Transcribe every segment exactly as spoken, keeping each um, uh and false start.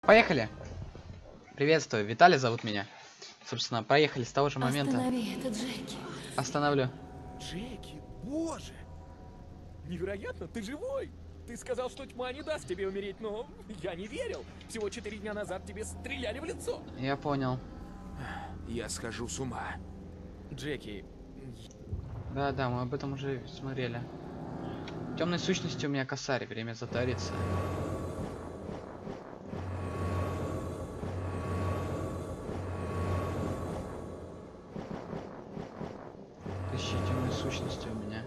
Поехали! Приветствую, Виталий зовут меня. Собственно, поехали с того же момента. Останови, это Джеки. Остановлю. Джеки, боже! Невероятно, ты живой! Ты сказал, что тьма не даст тебе умереть, но я не верил. Всего четыре дня назад тебе стреляли в лицо. Я понял. Я схожу с ума. Джеки. Да, да, мы об этом уже смотрели. Темной сущности у меня косарь, время затарится. Тысячи темной сущности у меня.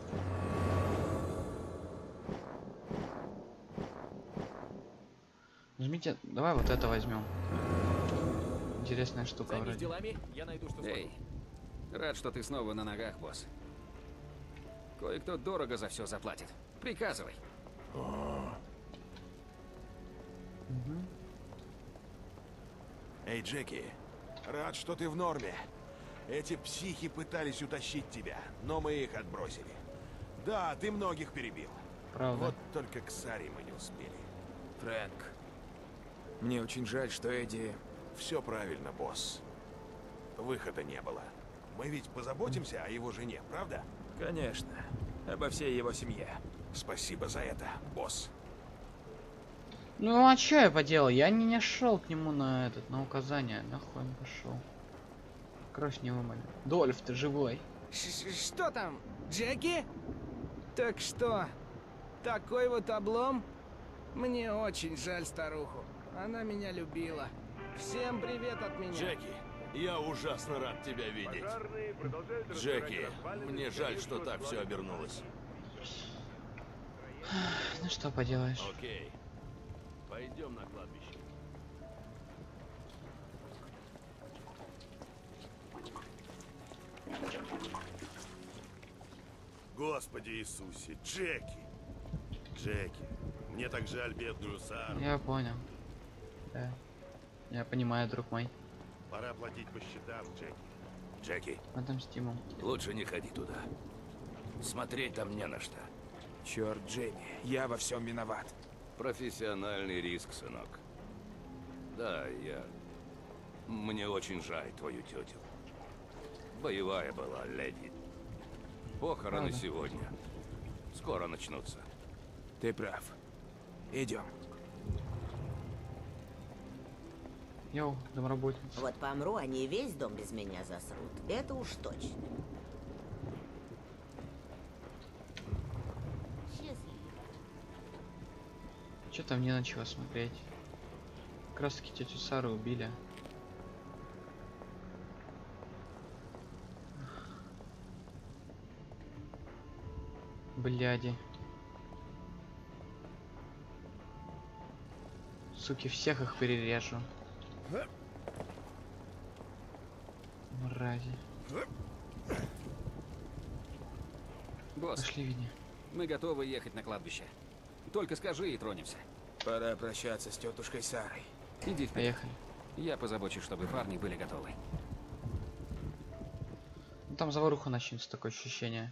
Нажмите, давай вот это возьмем. Интересная штука Займись вроде. делами, я найду, что Эй, рад, что ты снова на ногах, босс. Кое-кто дорого за все заплатит. Приказывай. Эй, Джеки, рад, что ты в норме. Эти психи пытались утащить тебя, но мы их отбросили. Да, ты многих перебил. Правда. Вот только к Саре мы не успели. Фрэнк, мне очень жаль, что Эдди... Все правильно, босс. Выхода не было. Мы ведь позаботимся о его жене, правда? Конечно, обо всей его семье. Спасибо за это, босс. Ну а чё я поделал? Я не, не шел к нему на этот, на указание. Нахуй он пошел. Кровь не вымыли. Дольф, ты живой. Ш- Что там, Джеки? Так что, такой вот облом? Мне очень жаль старуху. Она меня любила. Всем привет от меня. Джеки, я ужасно рад тебя видеть. Джеки, мне жаль, что так все обернулось. Ну что поделаешь. Окей, пойдем на кладбище. Господи Иисусе, Джеки! Джеки, мне так жаль бедную Сару. Я понял. Да. Я понимаю, друг мой. Пора платить по счетам, Джеки. Джеки, Отомстим ему. лучше не ходи туда. Смотреть там не на что. Черт, Дженни, я во всем виноват. Профессиональный риск, сынок. Да, я... Мне очень жаль твою тетю. Боевая была, леди. Похороны Правда? сегодня. Скоро начнутся. Ты прав. Идем. Йоу, домработница. Вот помру, они весь дом без меня засрут. Это уж точно. Что-то мне начало смотреть. Как раз таки тетю Сару убили. Бляди. Суки, всех их перережу. Мрази. Босс, Пошли, Винни. мы готовы ехать на кладбище. Только скажи и тронемся. Пора прощаться с тетушкой Сарой. Иди вперед. Поехали. Я позабочусь, чтобы парни были готовы. Ну, там заваруха начнется, такое ощущение.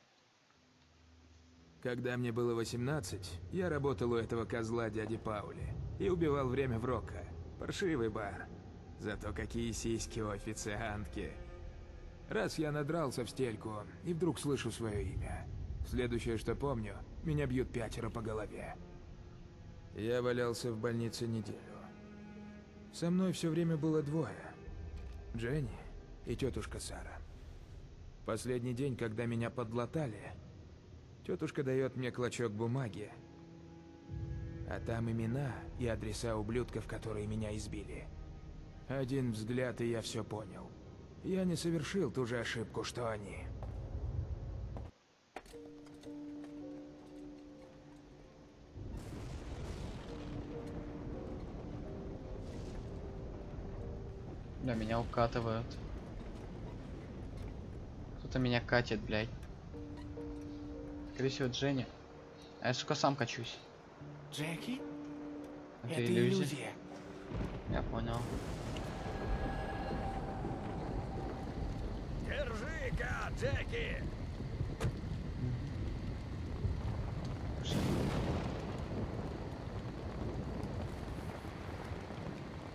Когда мне было восемнадцать, я работал у этого козла дяди Паули и убивал время в Рока. Паршивый бар. Зато какие сиськи у официантки. Раз я надрался в стельку и вдруг слышу свое имя. Следующее, что помню, меня бьют пятеро по голове. Я валялся в больнице неделю. Со мной все время было двое. Дженни и тетушка Сара. Последний день, когда меня подлатали, тетушка дает мне клочок бумаги, а там имена и адреса ублюдков, которые меня избили. Один взгляд, и я все понял. Я не совершил ту же ошибку, что они. Да, меня укатывают. Кто-то меня катит, блядь. Скорее всего, Дженни. А я, сука, сам качусь. Джеки? Это, Это иллюзия. иллюзия. Я понял. Держи-ка, Джеки!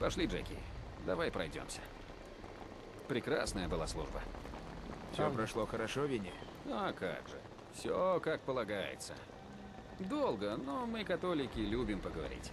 Пошли, Джеки. Давай пройдемся. Прекрасная была служба. Все прошло хорошо, Винни? А как же. Все как полагается. Долго, но мы, католики, любим поговорить.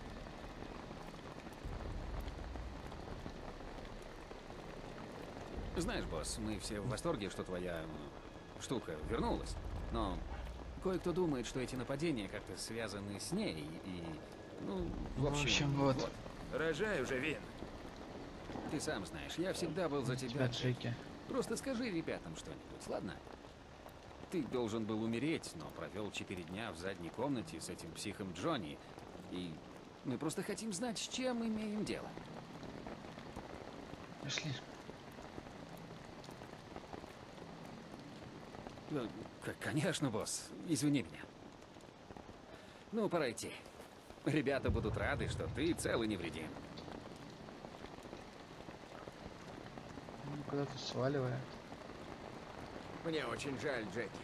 Знаешь, босс, мы все в восторге, что твоя м, штука вернулась. Но кое-кто думает, что эти нападения как-то связаны с ней и... Ну, в общем, В общем, вот. Рожай уже, Вин. Ты сам знаешь, я всегда был за тебя, Тебя, Джеки. Джеки. Просто скажи ребятам что-нибудь, ладно? Ты должен был умереть, но провел четыре дня в задней комнате с этим психом Джонни. И мы просто хотим знать, с чем имеем дело. Пошли. Ну, к- конечно, босс. Извини меня. Ну, пора идти. Ребята будут рады, что ты цел и невредим. Ну, куда-то сваливает. Мне очень жаль, Джеки.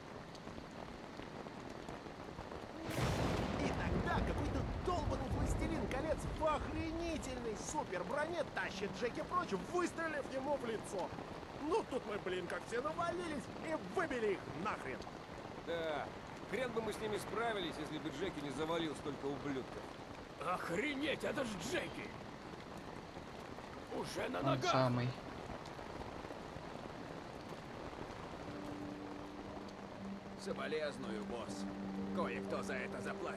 Иногда какой-то долбанный властелин колец в охренительной супер броне тащит Джеки прочь, выстрелив ему в лицо. Ну тут мы, блин, как все навалились и выбили их нахрен. Да, хрен бы мы с ними справились, если бы Джеки не завалил столько ублюдков. Охренеть, это ж Джеки! Уже на Он ногах! самый. Соболезную, босс. Кое-кто за это заплатит.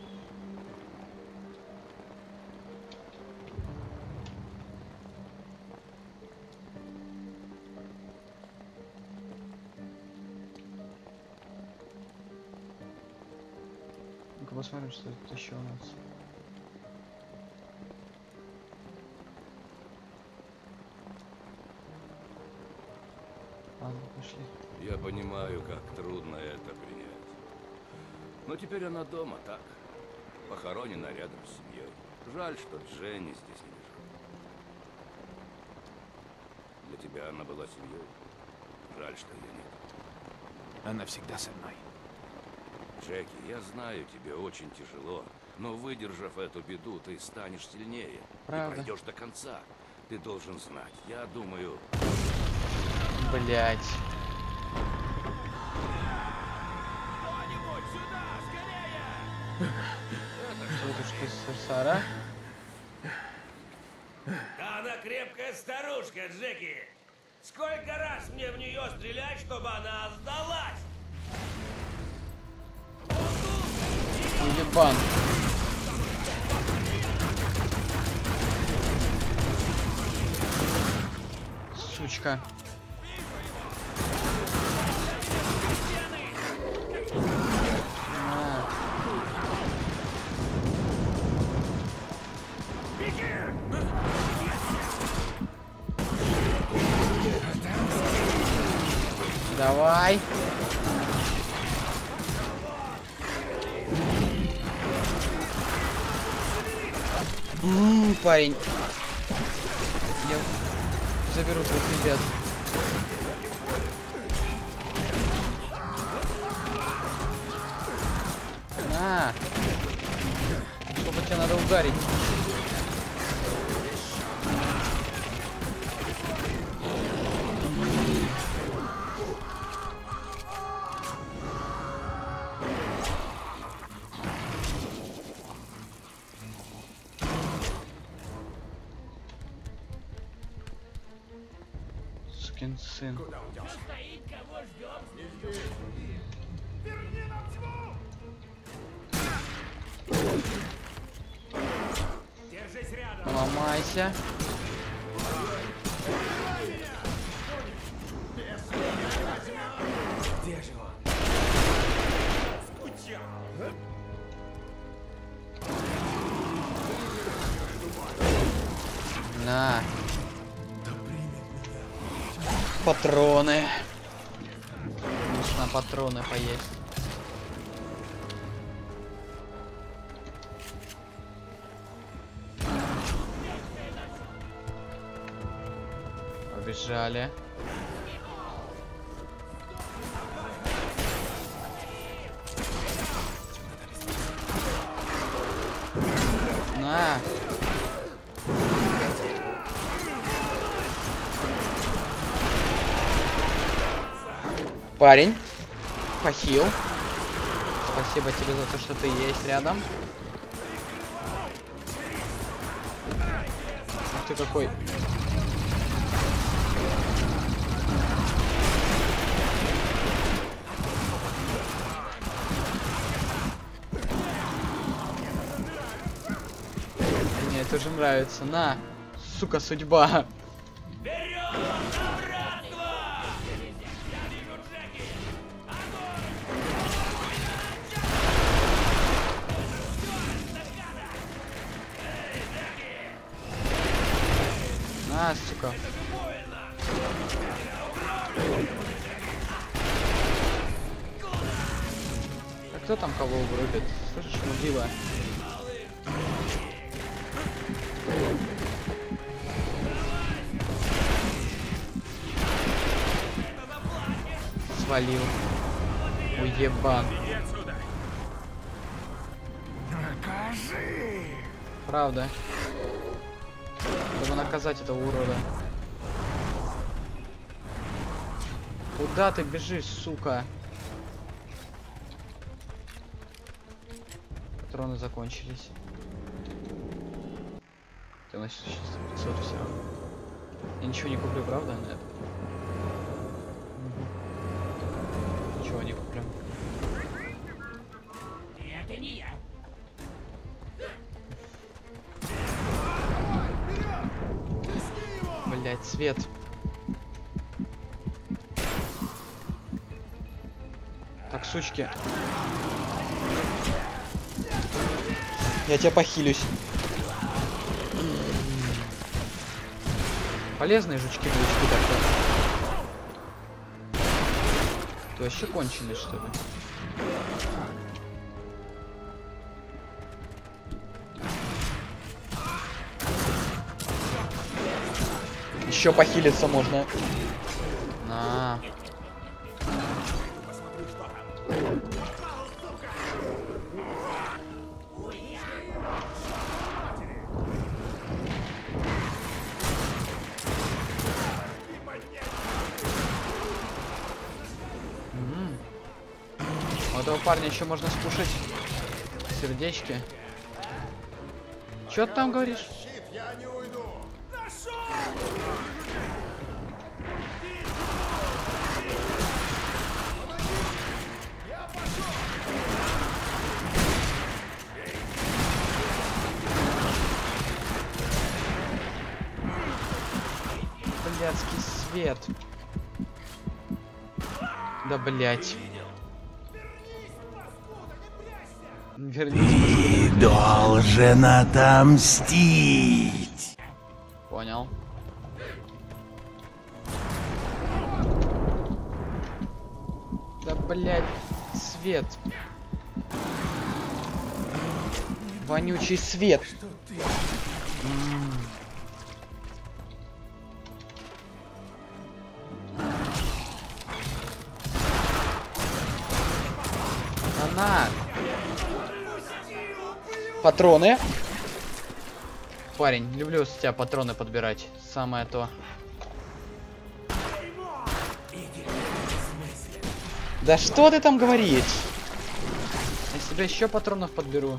Ну-ка посмотрим, что тут еще у нас. Ладно, пошли. Я понимаю, как трудно это принять. Но теперь она дома, так? Похоронена рядом с семьей. Жаль, что Дженни здесь не лежит. Для тебя она была семьей. Жаль, что ее нет. Она всегда со мной. Джеки, я знаю, тебе очень тяжело, но выдержав эту беду, ты станешь сильнее. Правда. И пройдешь до конца. Ты должен знать. Я думаю... Блять. Кто-нибудь сюда, скорее! Дедушка Сара. Да она крепкая старушка, Джеки. Сколько раз мне в нее стрелять, чтобы она сдалась? Уебан. Сучка. На. Давай. М, парень. Я заберу твоих ребят. На. Сколько тебе надо ударить? Сукин сын. Ломайся. Где же он? На. Патроны. Нужно патроны поесть. Побежали. На. Парень. Похил. Спасибо тебе за то, что ты есть рядом. Ух ты какой. Мне это уже нравится. На, сука, судьба. А, сука. А кто там кого вырубит? Слышишь, мудила? Свалил. Уебан. Накажи! Правда. Чтобы наказать этого урода. Куда ты бежишь, сука? Патроны закончились. Ты носишь пятьсот все. Я ничего не куплю, правда, на это? Угу. Ничего не куплю. Это не я. Блять, свет. Так, сучки. Я тебя похилюсь. Полезные жучки, жучки так-то. Ты вообще конченый, что ли? Еще похилиться можно. На. М-м. У этого парня еще можно скушать сердечки. Че ты там говоришь? Блядский свет. Да блять. Вернись. Ты должен отомстить. Понял. Да блять, свет. Вонючий свет. М-м. Она. Патроны. Парень, люблю с тебя патроны подбирать. Самое то. Да что ты там говоришь? Я себе еще патронов подберу.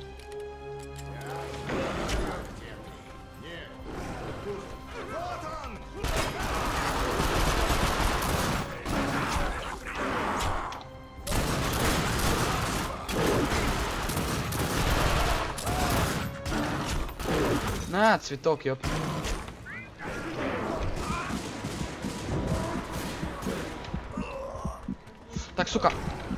На, цветок, ёп. Так, сука.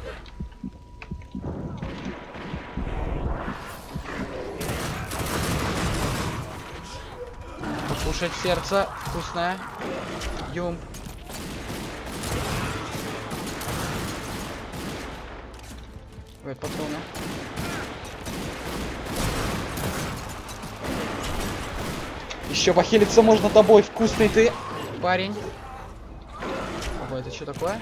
Покушать сердце вкусное. Юм. Ой, патроны. Еще похилиться можно тобой, вкусный ты, парень. Ого, это что такое?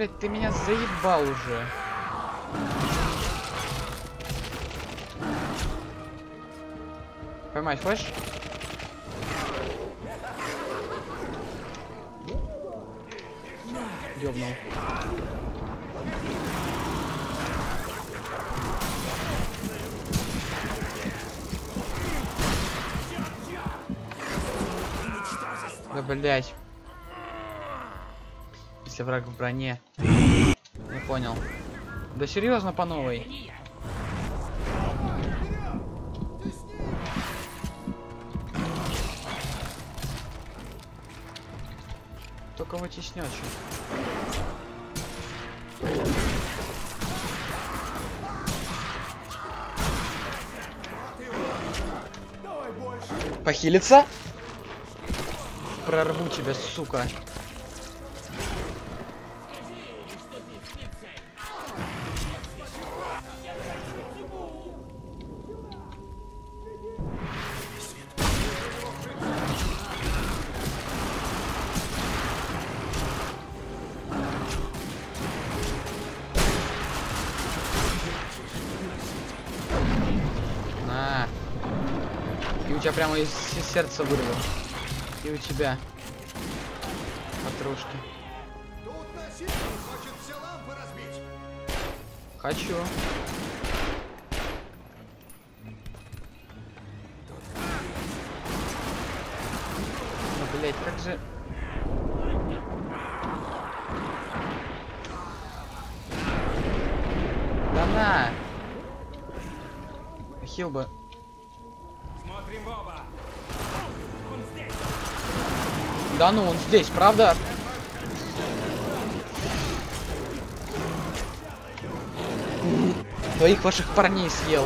блядь, ты меня заебал уже. Поймать хочешь? Ёбнул. Да блять. Если враг в броне. Не понял. Да серьезно по новой. Только вытеснёт чё. Похилиться? Прорву тебя, сука. На. И у тебя прямо из сердца вырвал. И у тебя. Патрушки. Тут насильник хочет все лампы разбить. Хочу. Ну, блять, как же... Да на! Хил бы. Смотрим в оба. Он здесь. Да ну, он здесь, правда? Твоих ваших парней съел.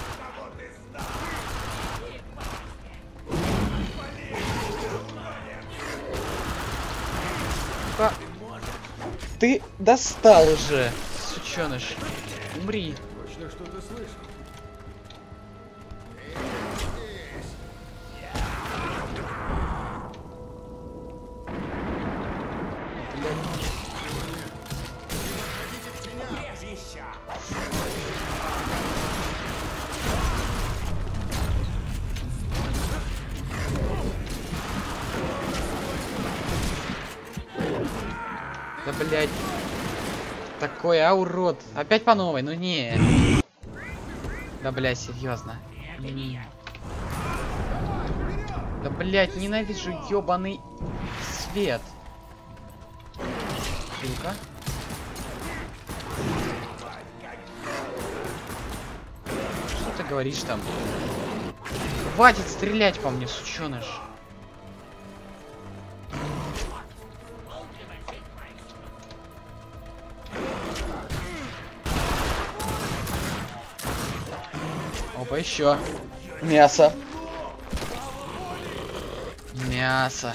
А... Ты достал уже, сучёныш. Умри. Точно что-то слышал. Да блять. Такой, а урод. Опять по новой, ну не. Да блять, серьезно. Да блять, ненавижу ёбаный свет. Хилка. Что ты говоришь там? Хватит стрелять по мне, сучёныш. Опа, еще. Мясо. Мясо.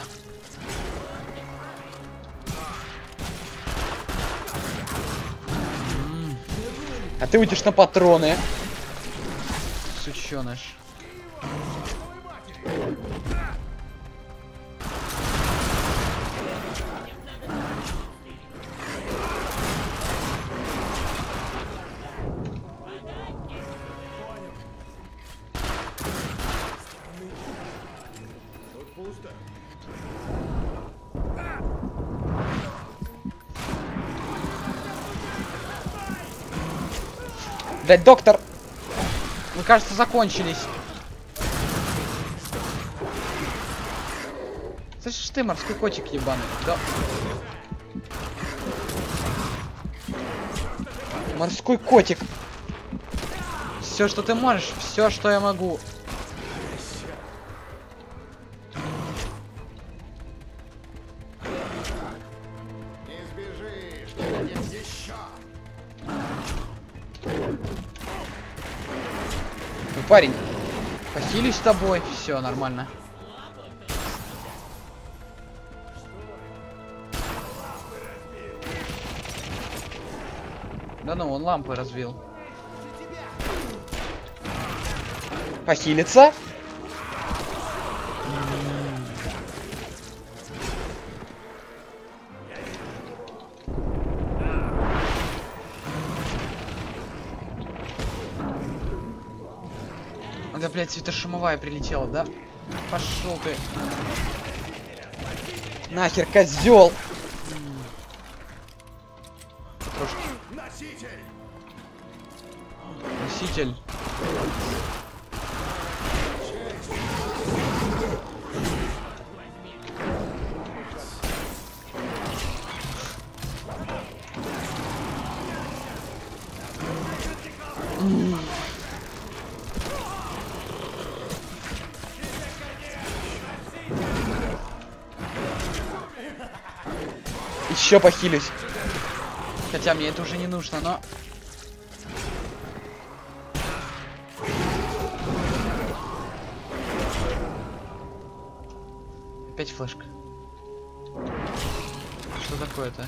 М-м. А ты уйдешь на патроны. Сучёныш. Блять, доктор! Мы, кажется, закончились. Слышишь ты, морской котик ебаный? Да. Морской котик. Все, что ты можешь, все, что я могу. Не сбежишь, будет еще. Ну, парень, похилюсь с тобой, все нормально. Да ну, он лампы разбил. Похилиться? Да, блядь, светошумовая прилетела, да? Пошел ты. Нахер, козел! Носитель! Носитель. Еще похилюсь. Хотя мне это уже не нужно, но... Опять флешка. Что такое-то?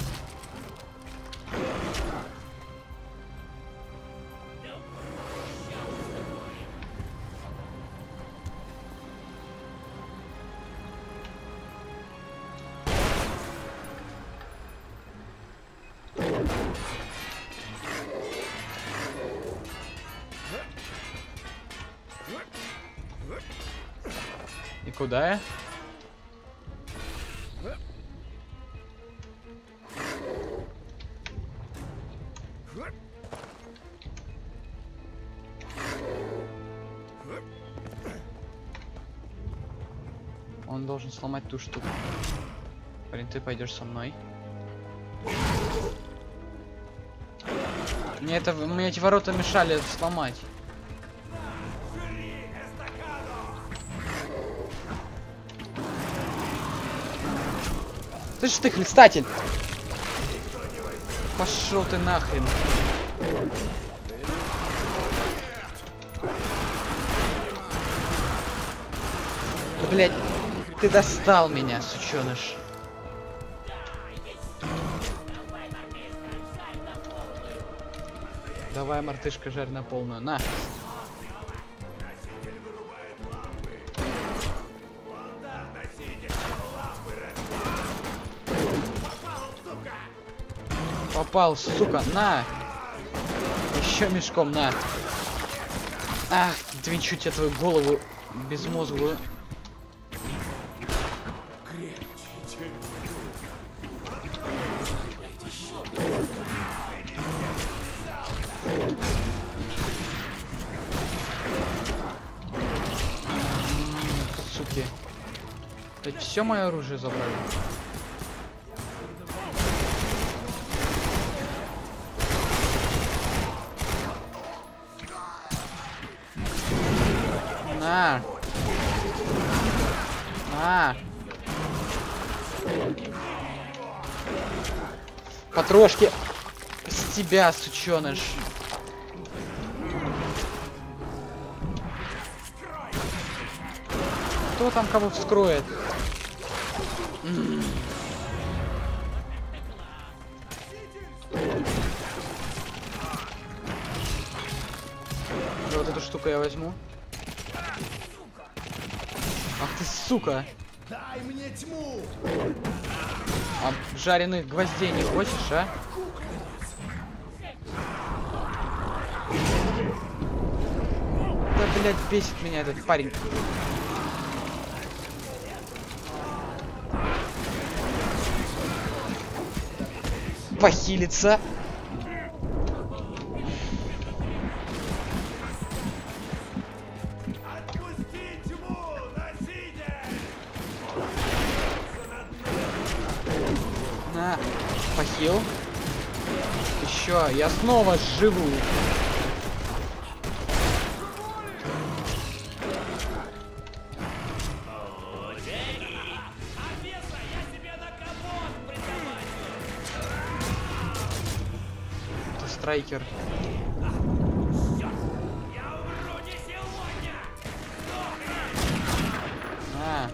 И куда я? Он должен сломать ту штуку. Блин, ты пойдешь со мной. Мне это, мне эти ворота мешали это сломать. Ты ж ты хлестатель! Пошел ты нахрен! Да, блядь, ты достал меня, сученыш. Давай, мартышка, жарь на полную. На! Попал, сука, на! Еще мешком, на! Ах, двинчу тебе твою голову безмозглую. Суки. Ведь все мое оружие забрали. На. На. Потрошки с тебя, сученыш. Кто там кого вскроет? М-м. Да, вот эту штуку я возьму. Ах ты, сука! Дай мне тьму! А жареных гвоздей не хочешь, а? Да, блядь, бесит меня этот парень. Похилиться. На, похил. Еще, я снова живу. Это страйкер. На.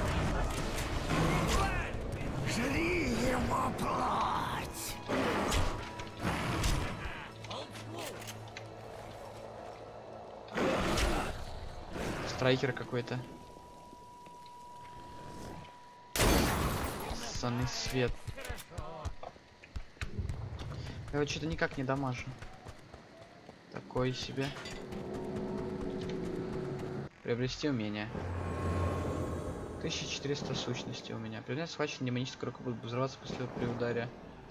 Страйкер какой-то. Ссаный свет. Я вот что-то никак не дамажу. Такой себе. Приобрести умение. тысяча четыреста сущностей у меня. Предмет схвачен демонической рукой, будет взрываться после при ударе.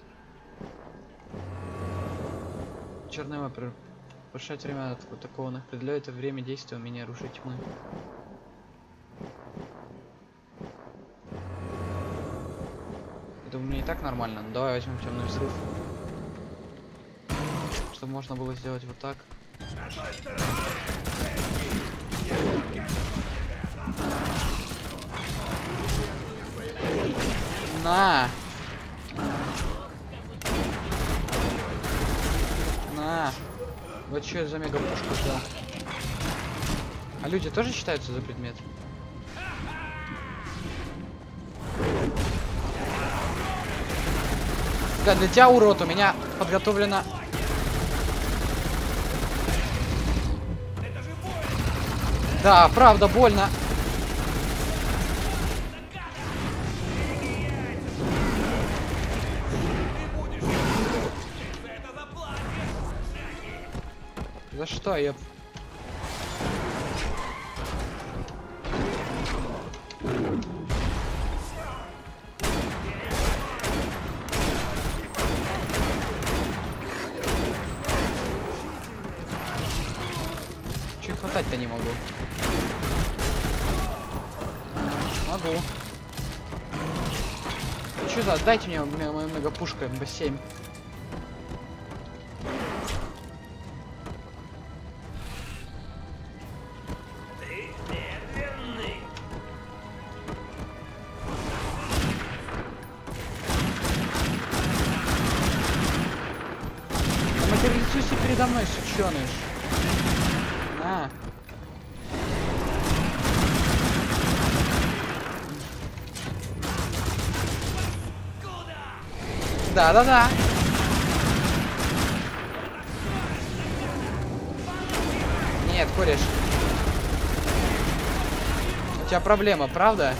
Черная мапа. Повышать время от атакованных. Определяет время действия умения оружия тьмы. Думаю, мне и так нормально. Ну, давай возьмем темный взрыв. Чтобы можно было сделать вот так. На! На! Вот что за мега пушку взял. А люди тоже считаются за предмет? Да, для тебя, урод, у меня подготовлено... Да, правда, больно. За что я... Чуть хватать-то не могу. Могу. Что за... Дайте мне мою мегапушку эм бэ семь. Материализуйся передо мной, сучёныш. На. Да-да-да. Нет, кореш. У тебя проблема, правда?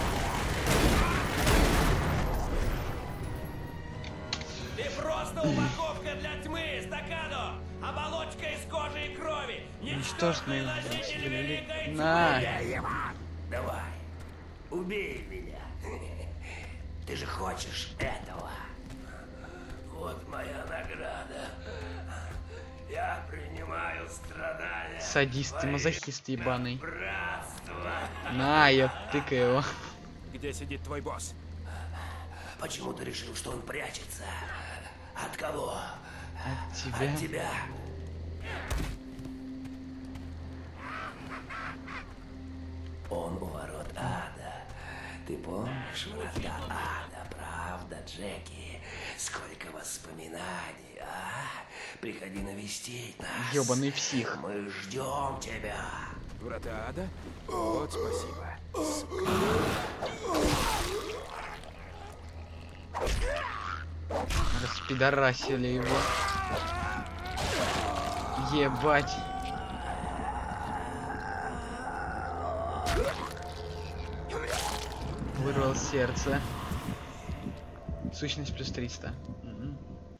Ты просто упаковка для тьмы, стакану! Оболочка из кожи и крови! Ничтожный. Носитель великой тьмы! На. Давай, убей меня. Ты же хочешь этого. Вот моя награда. Я принимаю страдания. Садист и мазохист ебаный. Братство. На, я тыкаю его. Где сидит твой босс? Почему ты решил, что он прячется? От кого? От тебя. От тебя. Он у ворот ада. Ты помнишь врата ада, правда, Джеки? Сколько воспоминаний, а? Приходи навестить нас. Ёбаный псих. Мы ждем тебя. Врата ада? Вот спасибо. Распидорасили его. Ебать. Вырвал сердце. Сущность плюс триста. М-м.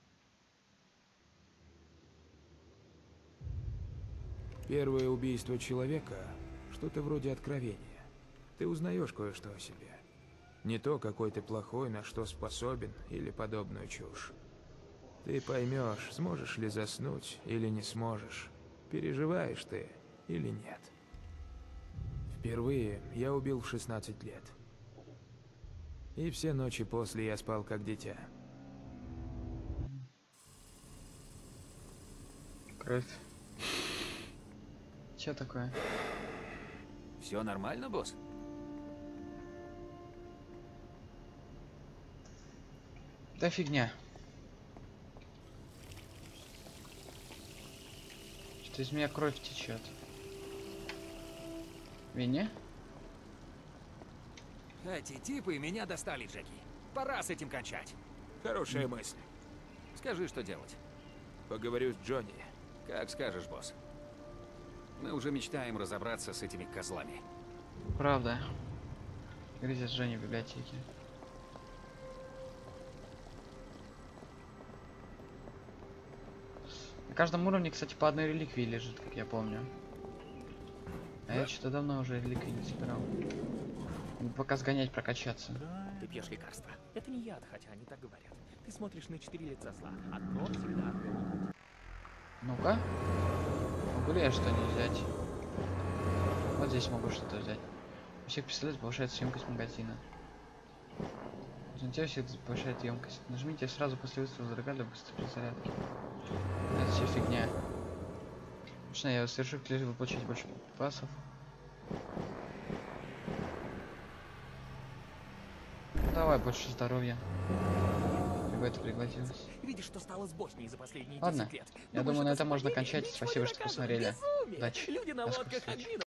Первое убийство человека — что-то вроде откровения. Ты узнаешь кое-что о себе. Не то, какой ты плохой, на что способен, или подобную чушь. Ты поймешь, сможешь ли заснуть или не сможешь, переживаешь ты или нет. Впервые я убил в шестнадцать лет. И все ночи после я спал как дитя. Кровь. Че такое? Все нормально, босс? Да фигня. Что из меня кровь течет. Вине? Эти типы меня достали, Джеки. Пора с этим кончать. Хорошая мысль. Скажи, что делать. Поговорю с Джонни. Как скажешь, босс. Мы уже мечтаем разобраться с этими козлами. Правда. Грызет Джонни в библиотеке. На каждом уровне, кстати, по одной реликвии лежит, как я помню. А я что-то давно уже лика не собирал. Пока сгонять, прокачаться. Ты пьешь лекарства. Это не яд, хотя они так говорят. Ты смотришь на четыре лица зла. Одно всегда отгонит. Ну-ка. Могу ли я что-нибудь взять? Вот здесь могу что-то взять. У всех пистолетов повышает емкость магазина. Нажмите всех повышает емкость. Нажмите сразу после выстрела зажигать для быстрой перезарядки. Это все фигня. Точно, я совершу клише, вы получаете больше пасов. Давай больше здоровья. Либо это пригодилось. Видишь, что стало с Боснией за последние Ладно, десять лет? я Думаешь, думаю, на это этом можно совпадение? кончать. Ничего Спасибо, не что доказано. посмотрели. Безумие. Удачи. Люди на До скорой лодках встречи. админов